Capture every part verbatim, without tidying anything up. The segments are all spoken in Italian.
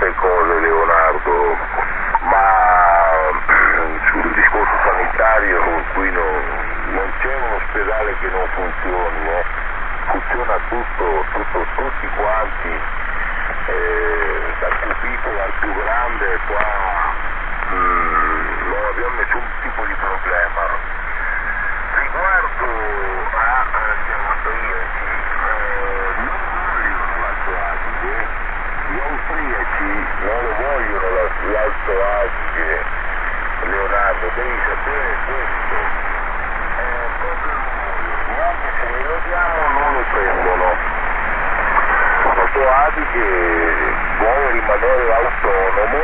tante cose, Leonardo, ma sul discorso sanitario qui non, non c'è un ospedale che non funzioni, eh. Funziona tutto, tutto, tutti quanti, eh, dal più piccolo al più grande, qua mh, non abbiamo nessun tipo di problema. Riguardo agli austriaci, eh, non vogliono l'Alto Adige, gli austriaci non lo vogliono l'Alto Adige, Leonardo, devi sapere questo, eh, proprio neanche se glielo diamo non lo prendono. L'Alto Adige vuole rimanere autonomo,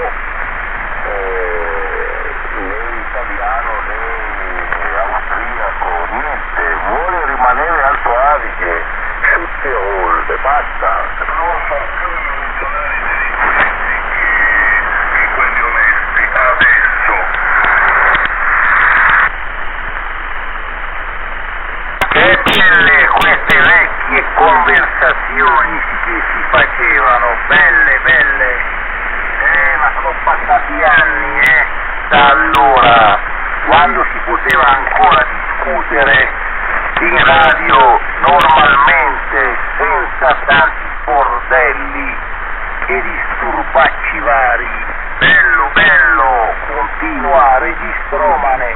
eh, né italiano né austriaco, niente, vuole rimanere Alto Adige, Südtirol, e basta. Non fa più i funzionari dei politici che quelli onesti adesso. Che belle queste vecchie conversazioni che si facevano, belle, belle. Eh, ma sono passati anni, eh, da allora, quando si poteva ancora discutere in radio normalmente, senza tanti bordelli e disturbacci vari. Bello, bello, continua, registromane.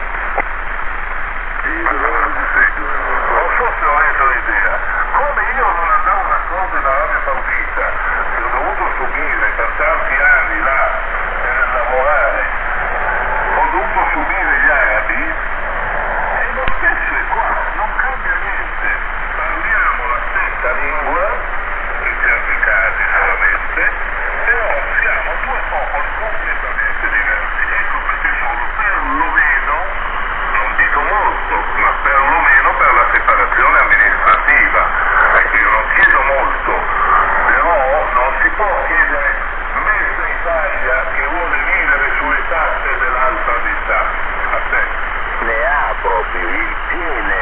Non so se avete un'idea, come io non andavo d'accordo in Arabia Saudita, che ho dovuto subire per tanti anni là per lavorare, ho dovuto subire gli arabi, e lo stesso è qua, non cambia niente, parliamo la stessa lingua, in certi casi solamente, però siamo due popoli completamente diversi, ecco perché solo per lo meno, non dico molto, ma perlomeno per la separazione amministrativa, ecco io non chiedo molto, però non si può chiedere mezza Italia che vuole vivere sulle tasse dell'alta città, a te ne ha proprio il piene.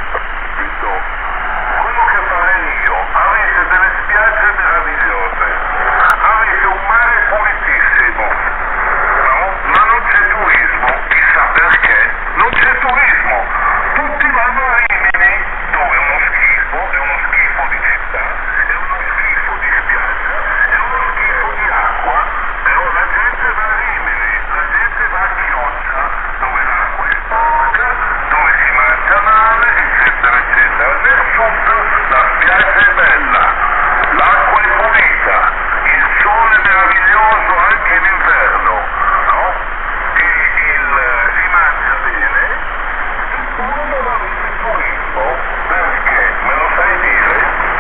Quello che farei io, avete delle spiagge meravigliose, avete un mare pulitissimo, no? Ma non c'è turismo, chissà perché, non c'è turismo, tutti vanno a Rimini, dove è uno schifo, è uno schifo di città, è uno schifo di spiaggia, è uno schifo di acqua, però la gente va a Rimini, la gente va a Chioggia, dove l'acqua è sporca, dove si mangia male, eccetera, eccetera. Nel sud la spiaggia è bella, l'acqua è pulita, il sole è meraviglioso anche in inverno, no? E il, si mangia bene, voi non avete turismo, perché? Me lo sai dire?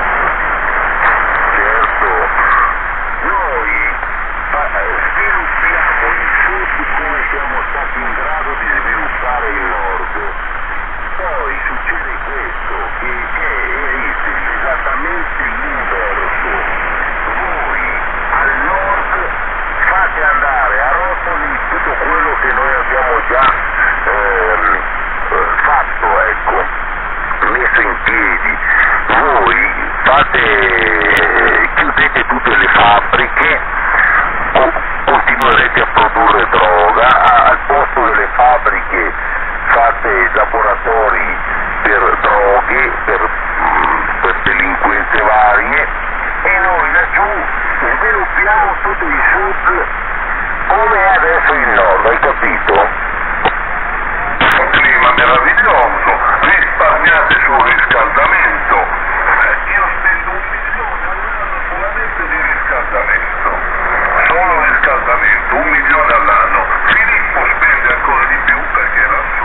Certo, noi eh, sviluppiamo il sud come siamo stati in grado di sviluppare il nord. Poi succede questo, che è esattamente l'inverso. Voi al nord fate andare a rotoli tutto quello che noi abbiamo già ehm, fatto, ecco, messo in piedi. Voi fate, chiudete tutte le fabbriche, co- continuerete a produrre droga, a- al posto delle fabbriche fate laboratori per droghe, per, per delinquenze varie, e noi laggiù sviluppiamo tutto il sud come è adesso il nord, hai capito? Un clima meraviglioso, risparmiate sul riscaldamento, eh, io spendo un milione all'anno solamente di riscaldamento, solo riscaldamento, un milione all'anno. Filippo spende ancora di più perché lassù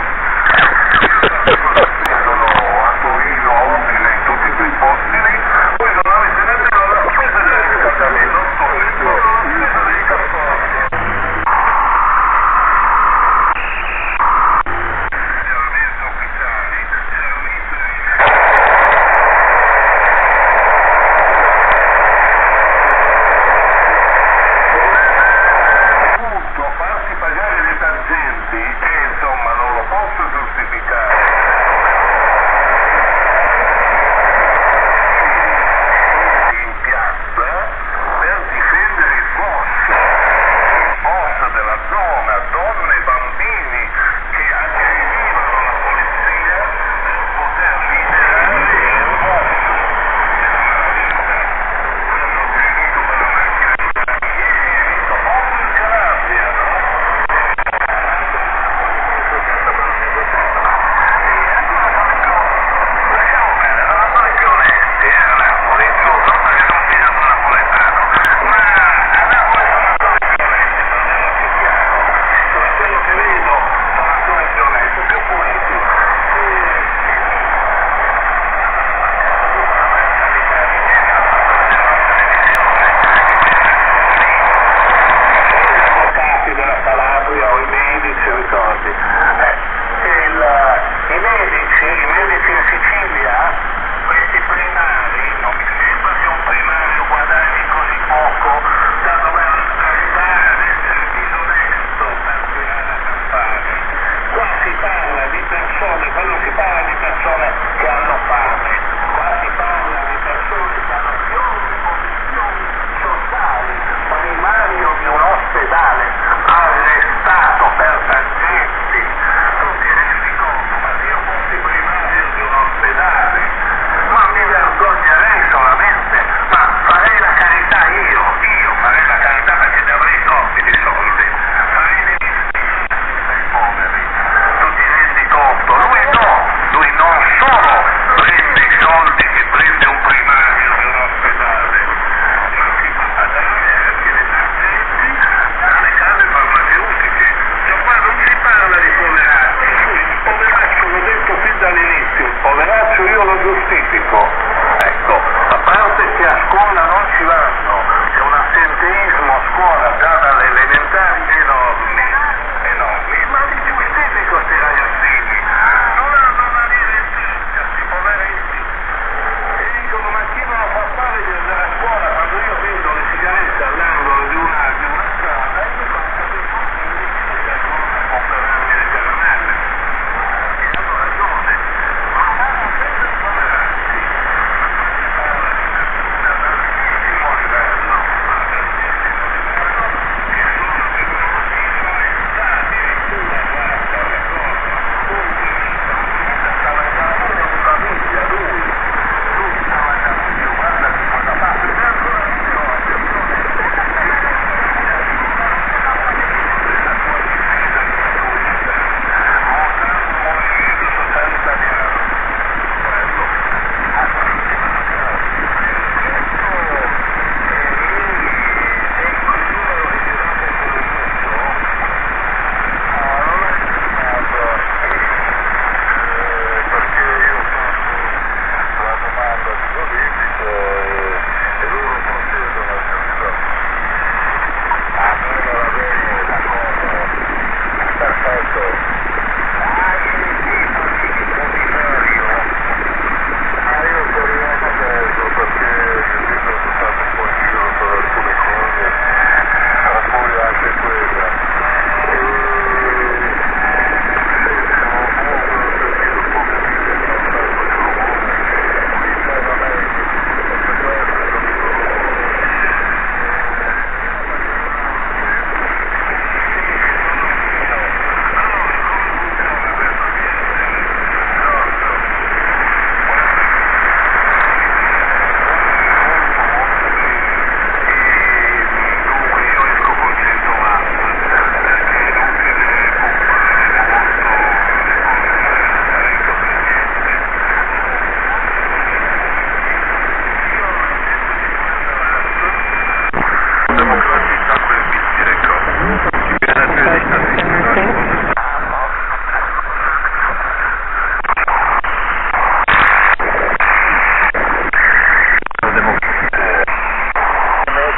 sono a Torino, a Udine, in tutti quei posti lì, voi non avete nemmeno la spesa del riscaldamento, solo la spesa dei trasporti. Servizi ufficiali, servizi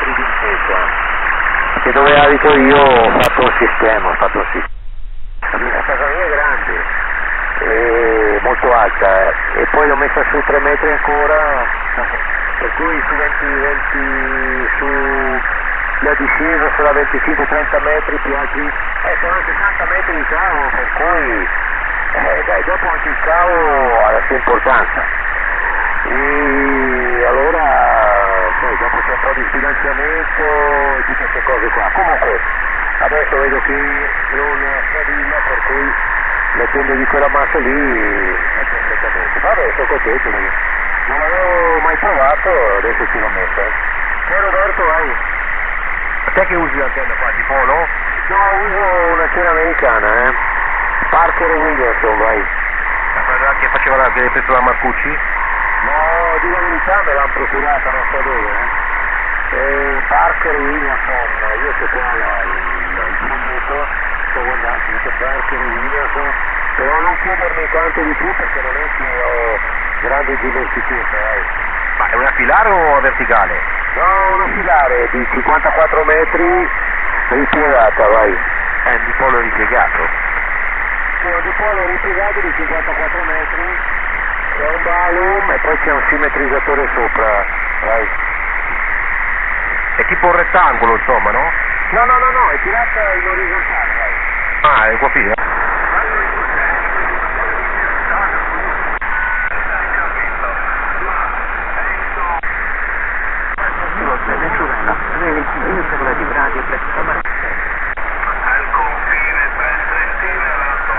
metri di altezza. Che dove abito io ho fatto un sistema, ho fatto un sistema. La casa mia è grande, è molto alta, eh. E poi l'ho messa su tre metri ancora, per cui su venti, venti su la discesa sarà venticinque trenta metri più altri, eh, sono sessanta metri di cavo, per cui eh, dai, dopo anche il cavo ha la sua importanza. E allora poi dopo c'è un po' di sbilanciamento e tutte queste cose qua. Comunque adesso vedo che non stabilima, per cui mettendo di quella massa lì è perfettamente. Vabbè, sono contento, non l'avevo mai provato, adesso ci l'ho messa. Poi Roberto, vai. Te che usi l'antenna qua, di polo? No, uso un'antenna americana, eh. Parker Williamson, vai. Quella che faceva la, che preso la Marcucci? No, di la verità me l'hanno procurata, non so dove, eh. E Parker Williamson, io so qua il prodotto, sto guardando, dice Parker Williamson, però non chiedermi quanto di più perché non è che ho grande dimestichezza, dai. Ma è una filare o verticale? No, una filare di cinquantaquattro metri ripiegata, vai. È un dipolo ripiegato. Sì, un dipolo ripiegato di cinquantaquattro metri, c'è un balum e poi c'è un simmetrizzatore sopra, vai. È tipo un rettangolo, insomma, no? No, no, no, no, è tirata in orizzontale, vai. Ah, è qua qui, eh? Al confine tra il Trentino e l'Alto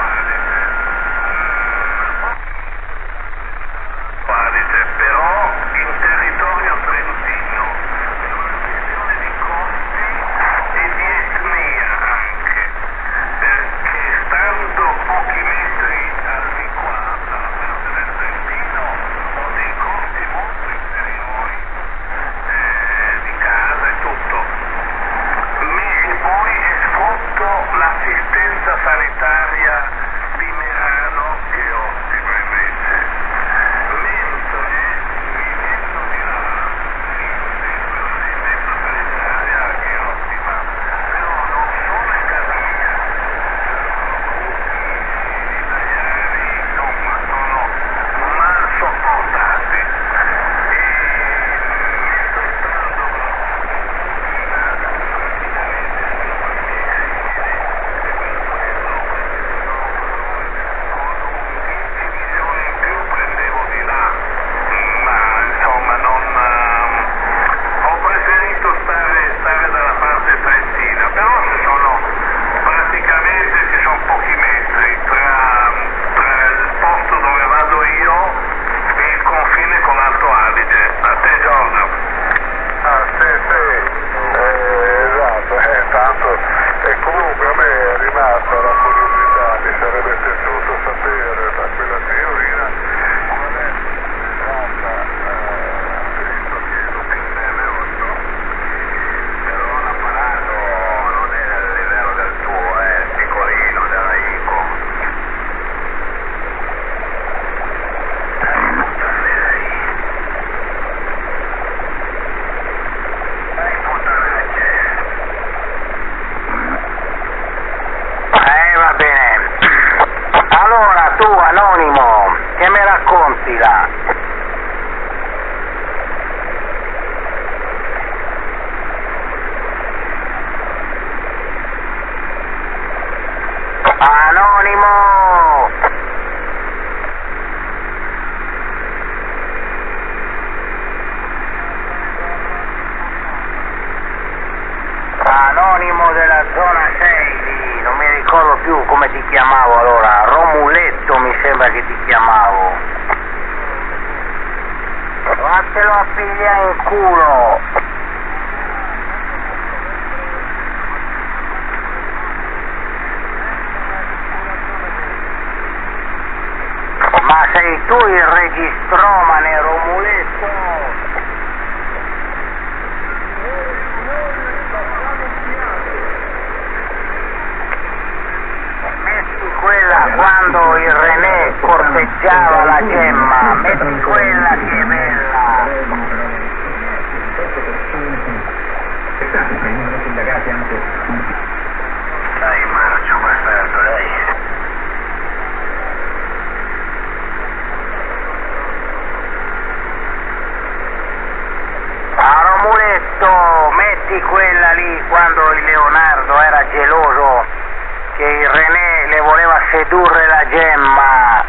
Adige, però in territorio trentino, è una questione di costi e di etnia anche, perché stando pochi metri al di qua, dalla parte del Trentino, ho dei costi molto inferiori eh, di casa e tutto. E poi sfrutto l'assistenza sanitaria di Merano che ottima invece, mentre vivendo di là l'assistenza sanitaria che ottima, però non sono in casa mia, gli italiani insomma sono mal sopportati e mentre stando e comunque a me è rimasta la curiosità, mi sarebbe piaciuto sapere da quella signorina qual è stata, eh, visto che lo P M otto, però l'apparato non è a livello del tuo, è piccolino, della Ico. Allora tu anonimo, che mi racconti là? Anonimo! Anonimo della zona sei di, non mi ricordo più come ti chiamavo allora, Romuletto mi sembra che ti chiamavo. Vattelo a pigliare in culo. Ma sei tu il registromane Romuletto? Metti quella quando il René corteggiava la Gemma, metti quella che è bella. sindacati, se il numero dei sindacati anche... Dai, marcio, bastardo, dai. Caro muletto, metti quella lì quando il Leonardo era geloso che il René le voleva sedurre la gemma.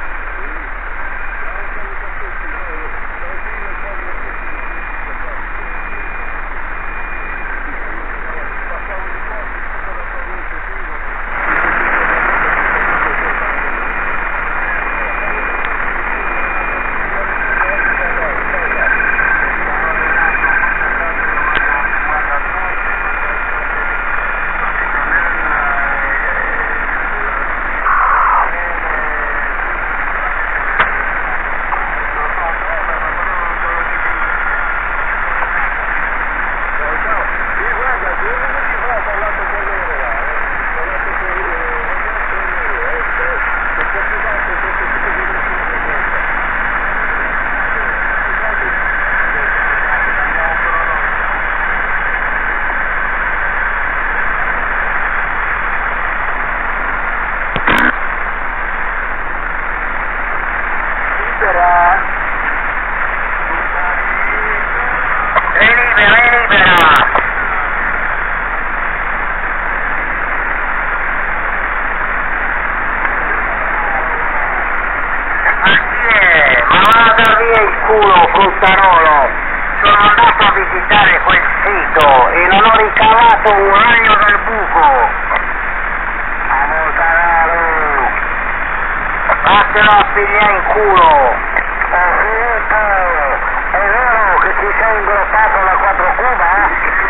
Fruttarolo, sono andato a visitare quel sito e non ho ricavato un ragno dal buco. A Montanaro, vattelo a pigliare in culo. Oh, Filippo, è vero che ti sei ingroppato la quattro cuba?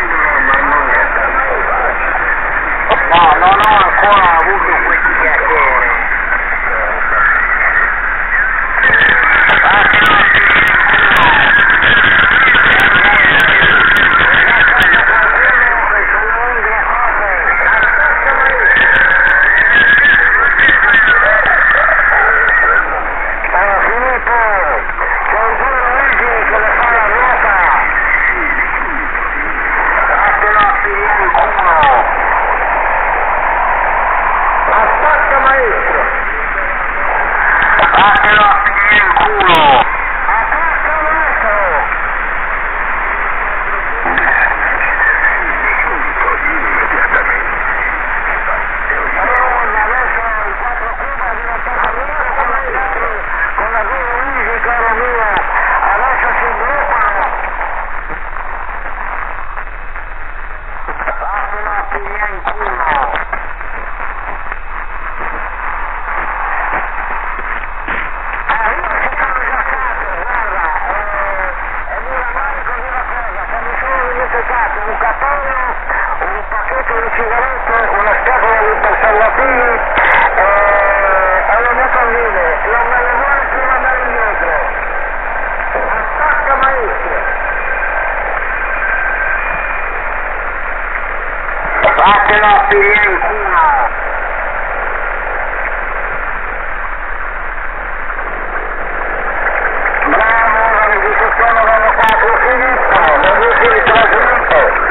No, non ho ancora avuto questo piacere. Vattelo a un cappello, un pacchetto di sigarette, una scatola di preservativi e, e le mutandine. Non me le vuole più mandare indietro. Attacca maestro. Fatelo a pigliare in culo. Bravo, la registrazione vanno quattro Filippo, non riesci di trasmettere.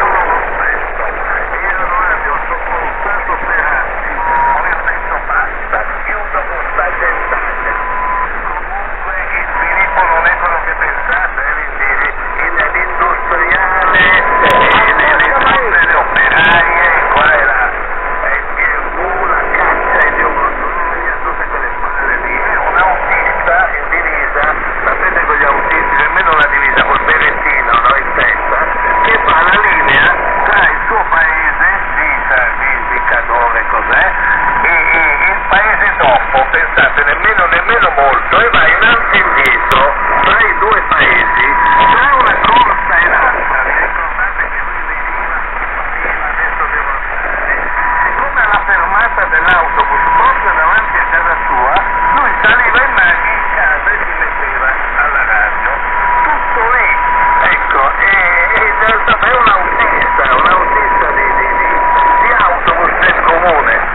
Pensate, nemmeno, nemmeno molto, e va innanzi e indietro tra i due paesi, c'è una corsa in alta. Ricordate che lui veniva, adesso devo andare, siccome alla fermata dell'autobus proprio davanti a casa sua, lui saliva in macchina in casa e si metteva alla radio, tutto lì, ecco, e, e è stato un autista, un autista di, di, di, di autobus del comune.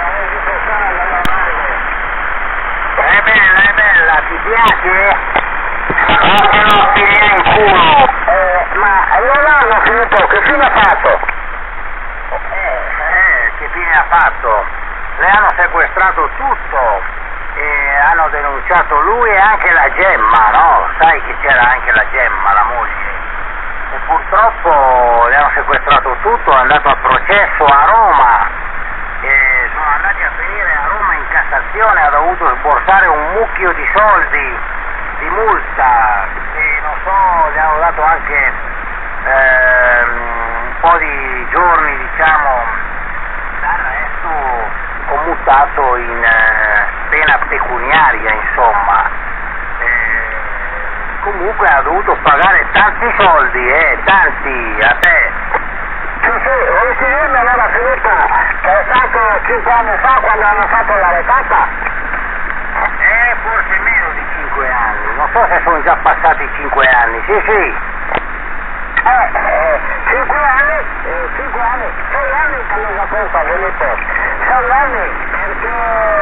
È bella, è bella, ti piace? Ma che non figlia in culo! Eh, ma non hanno finito, che fine ha fatto? Eh, eh, che fine ha fatto? Le hanno sequestrato tutto e hanno denunciato lui e anche la Gemma, no? Sai che c'era anche la Gemma, la moglie. E purtroppo le hanno sequestrato tutto, è andato a processo a Roma e sono andati a finire a Roma in Cassazione, ha dovuto sborsare un mucchio di soldi di multa e non so, gli hanno dato anche ehm, un po' di giorni, diciamo, d'arresto commutato in eh, pena pecuniaria, insomma. Eh, comunque ha dovuto pagare tanti soldi, eh, tanti, a te. Sì, sì, vuoi dirmi allora Filippo che è stato cinque anni fa quando hanno fatto la retata? Eh, forse meno di cinque anni, non so se sono già passati cinque anni, sì, sì. Eh, eh, cinque anni, eh, cinque anni, sei anni che mi ho conto, Filippo, sei anni perché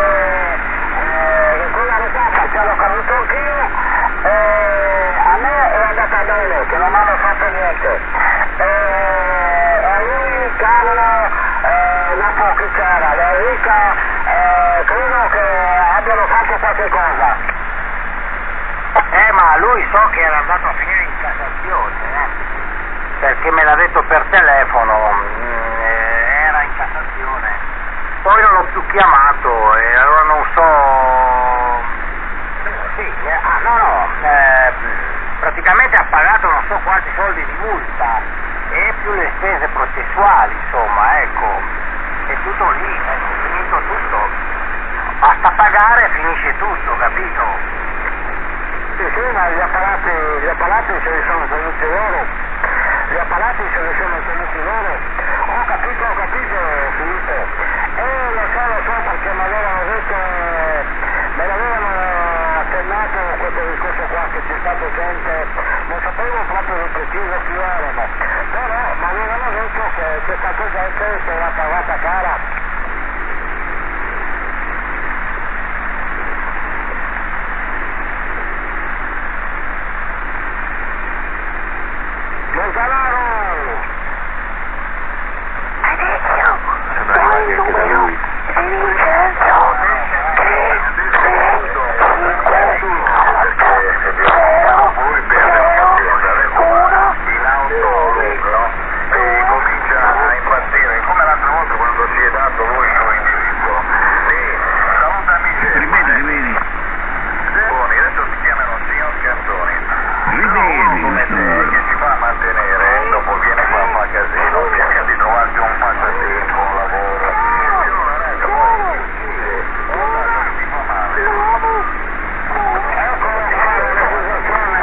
eh, con la retata ce l'ho capito anch'io, eh, a me è andata bene, che non mi hanno fatto niente, eh, a lui cavolo, eh, non so chi c'era, la Enrica, eh, credo che abbiano fatto qualche cosa. Eh, ma lui so che era andato a finire in Cassazione, eh. Perché me l'ha detto per telefono, eh, era in Cassazione, poi non l'ho più chiamato e allora non so, sì, eh, ah no no, eh, praticamente ha pagato non so quanti soldi di multa e più le spese processuali, insomma, ecco, è tutto lì, è finito tutto, basta pagare e finisce tutto, capito? Sì, sì, ma gli apparati, gli apparati se li sono tenuti loro. Gli apparati se ne sono tenuti loro, ho capito, ho capito Filippo, e lo so, lo so perché mi avevano detto, me l'avevano accennato questo discorso qua che c'è stato gente, non sapevo proprio di preciso chi erano, però mi avevano detto che c'è stata gente che l'ha pagata cara. Montanaro! Adesso Sembra arrivati anche da lui. di Vincenzo E comincia a impazzire, come l'altra volta quando si è dato lui il suo indirizzo. Sì, salutami Ripeti, ripeti. Buoni, adesso si chiamano signor Cantoni. Ripeti, Come te che si fa a mantenere, dopo viene qua a fare casino, cerca di trovarsi un passatempo, un lavoro. E non è che poi uccide, guarda che ti fa male. Ecco la posizione.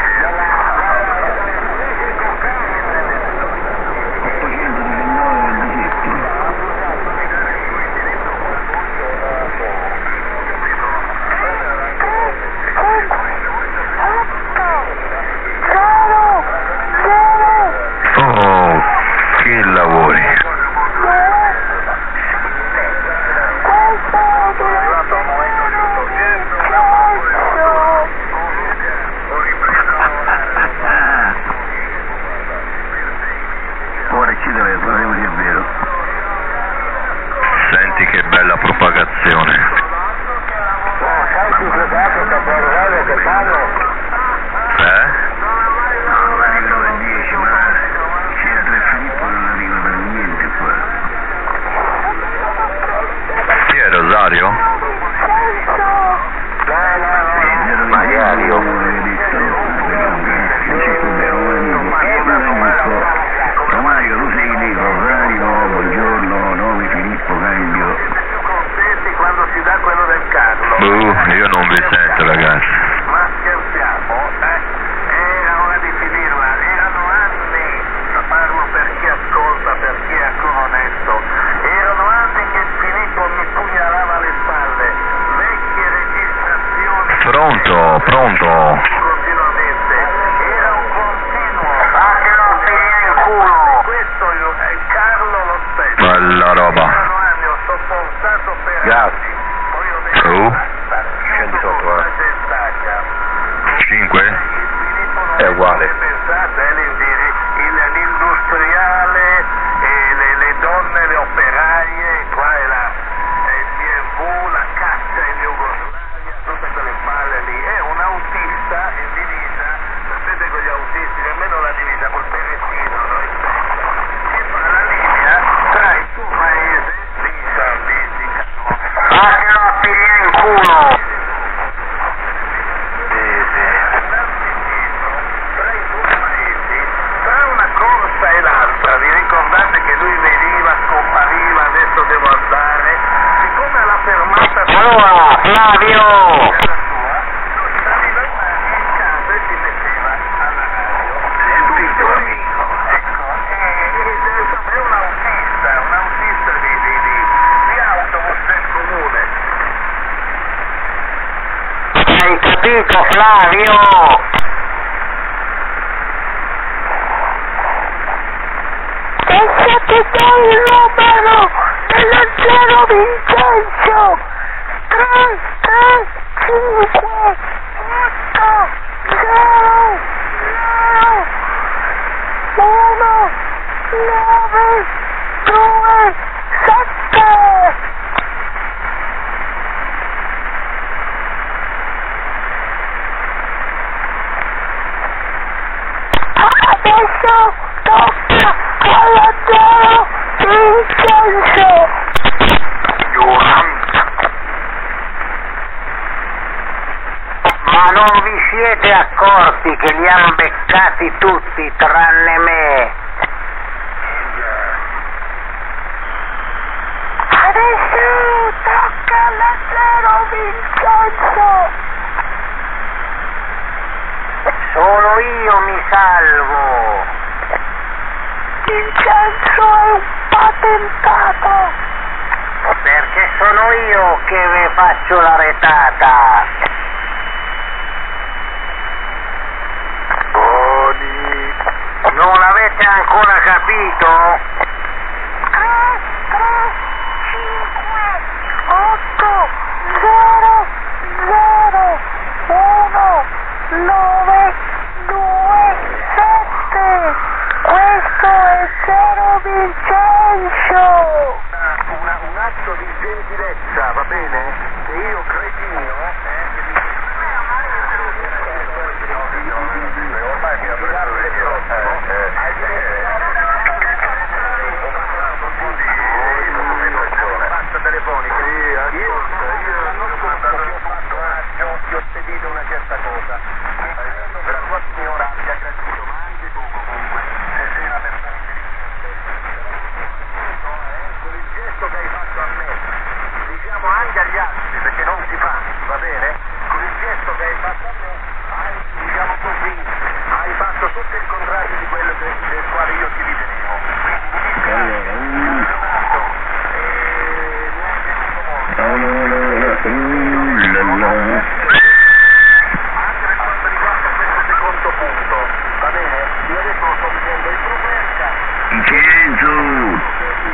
Oh, che lavori. Ora ci deve parliamo di è vero. Senti che bella propagazione. Eh? No, non arrivano alle dieci, ma c'era tre Filippo non arriva per niente qua. Chi è Rosario? Magari ho detto, Romario, tu sei di Rosario, buongiorno, nome Filippo Cambio. Più contenti quando si dà quello del Carlo. Uh, io non vi sento, ragazzi. Ma scherziamo, eh? Era ora di finirla, erano anni, parlo per chi ascolta, per chi è ancora onesto, erano anni che Filippo mi pugnalava le spalle, vecchie registrazioni. Pronto, pronto. Continuamente, era un continuo. Ah, che non finì in culo! Questo io, è Carlo lo stesso. Bella roba. Erano anni, ho sopportato per Grazie. anni. Poi ho detto, Uh. basta, Scendi sotto, eh. la gestaglia. cinque? È uguale. Pensate, è l'indi- il- l'industriale, e le, le donne, le operaie, qua è la è il B M W, la caccia in Jugoslavia, tutte quelle palle lì. È un autista in divisa, sapete con gli autisti, nemmeno la divisa, col berrettino, no? Che fa la linea tra il suo paese, lì in lì, lì, Fatelo a piglia in culo! tra i due paesi, tra una corsa e l'altra, vi ricordate che lui veniva, scompariva, adesso devo andare, siccome alla fermata Allora, Flavio! casa sua, lui saliva in casa e si metteva alla radio. È un piccolo amico. Ecco, e, e, insomma, è un autista, un autista di, di, di, di autobus del comune. Hai capito, Flavio? Pensa che dai il numero dello zero Vincenzo! tre, tre, cinque, otto, zero, zero, uno, nove, due, sette! Adesso tocca alla zero Vincenzo! Ma non vi siete accorti che li hanno beccati tutti tranne me? Adesso tocca alla zero Vincenzo! Solo io mi salvo! Vincenzo è un patentato! Perché sono io che vi faccio la retata! Boni. Non l'avete ancora capito? tre, tre, cinque, otto, zero, zero, uno, nove, due, sette! Questo è zero Vincenzo! Una- un atto di gentilezza, va bene? Che io cretino, ormai mi ha preso le pasta telefonica. Sì, ascolta, io l'anno scorso ho fatto raggio, ti ho spedito una certa cosa. Per la tua signora ti ha gradito, ma anche tu comunque, se sei una persona con il gesto che hai fatto a me, diciamo anche agli altri, perché non si fa, va bene? Con il gesto che hai fatto a me, hai, diciamo così, hai fatto tutto il contrario di quello che, del quale io ti ritenevo. Allora, un... E neanche tutto molto. Allora, ullala. Anche per quanto riguarda questo secondo punto, va bene? Io adesso lo sto dicendo in proverca. Vincenzo!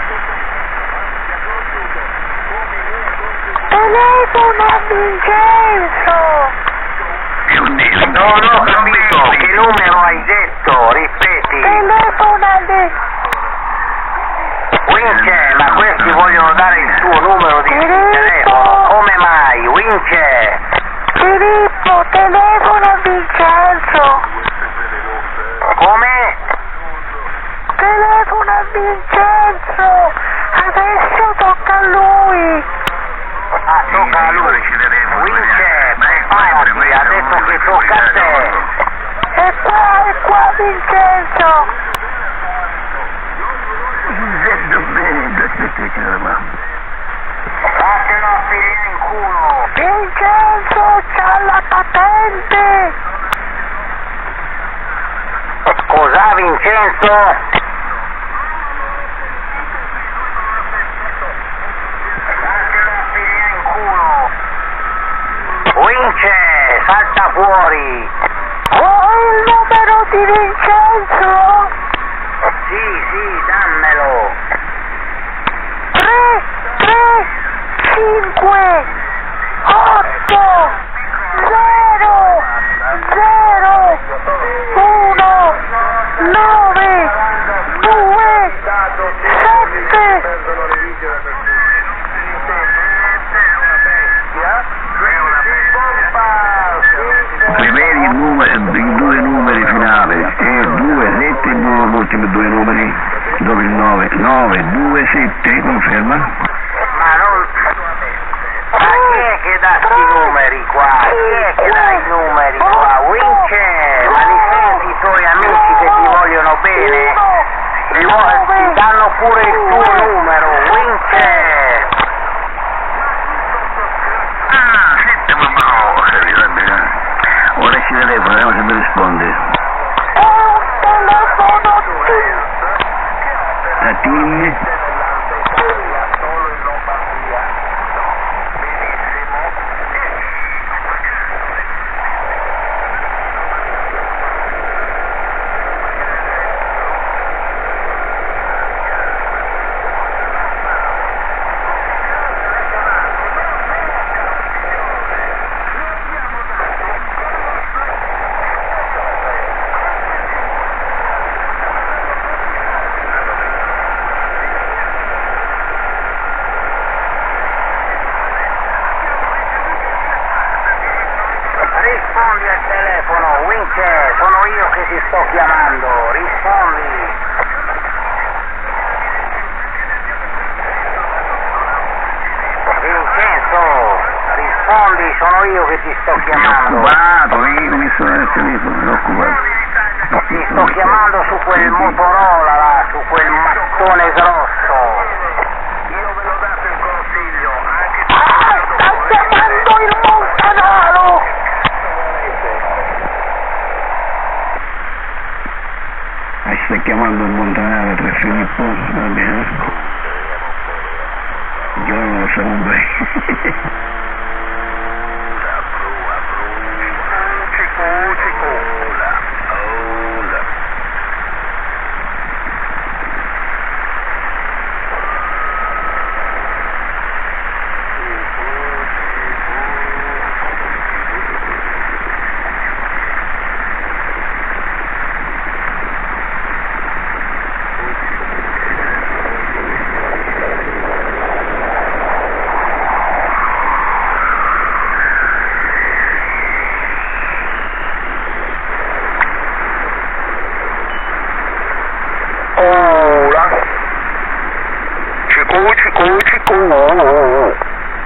Telefono a Vincenzo! Mio Dio! Non ho capito che numero hai detto, ripeti. Telefono a De... Wince, ma questi vogliono dare il tuo numero di telefono, come mai? Wince! Filippo, telefono a Vincenzo! Come? Telefono a Vincenzo! Adesso tocca a lui! Ah, tocca a lui. Wince, preparati, ha detto che tocca a te. E qua, e qua Vincenzo! Dov'è? Aspetta che eravamo. Fatelo a finire in culo. Vincenzo c'ha la patente! Cos'ha Vincenzo? Fatelo a finire in culo. Wince, salta fuori. Ho il numero di Vincenzo! Sì, sì, dammelo. tre, tre, cinque, otto, zero, zero, cinque due sette, conferma? Ma non... Ma chi è che dà sti numeri qua? Chi è che dà i numeri qua? Wince, ma li senti i tuoi amici che ti vogliono bene? Ti, vo- ti danno pure il tuo numero, Wince! Ah, sette, ma no, vabbè. Ora ci telefono, vediamo se mi risponde. È un telefono TIM. La TIM? Rispondi al telefono, Wince, sono io che ti sto chiamando, rispondi. Vincenzo, rispondi, sono io che ti sto chiamando. Occupato, io mi sono al telefono, sono occupato. Ti sto chiamando su quel Motorola là, su quel mattone grosso. Io ve l'ho dato il consiglio, anche se... Ah, sta chiamando il Montanaro. Ah, sta chiamando il Montanaro tra Filippo, va bene. Io non lo so un bene. Cico, cico, cico.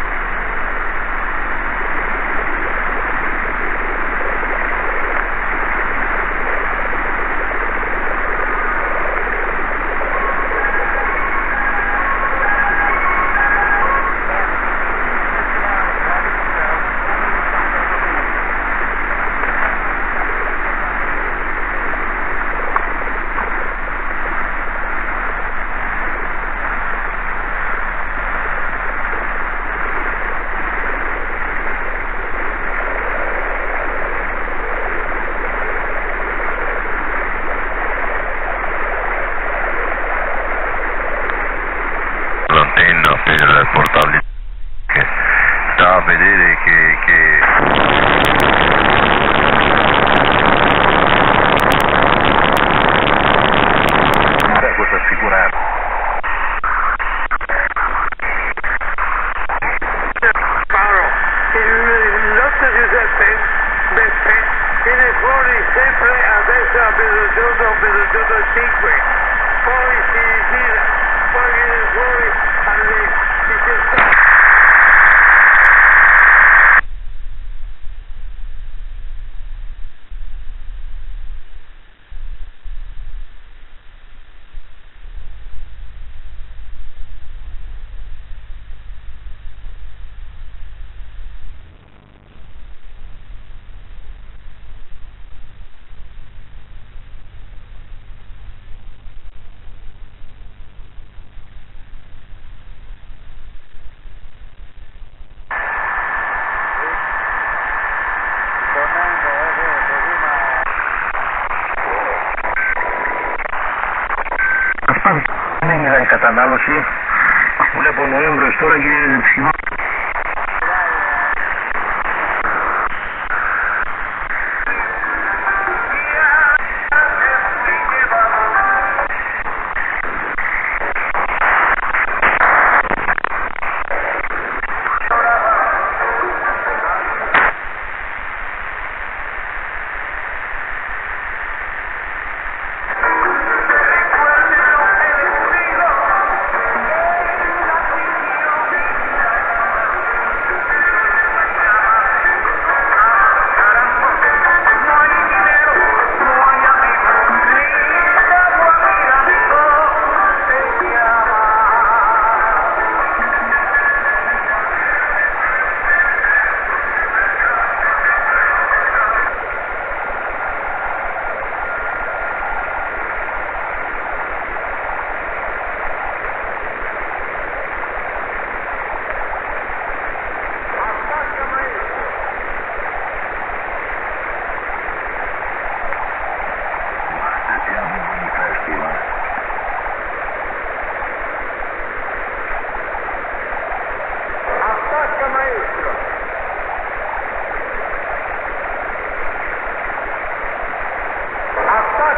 L'antenna per portarli, che sta a vedere che, che... Beh, questo è assicurato. Paolo, il nostro Giuseppe Beppe viene fuori sempre adesso a mezzogiorno, mezzogiorno cinque, poi si ritira, poi viene fuori alle diciassette. Ini dari kata lalu sih, udah penuhin restoran gini sih.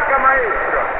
maestro.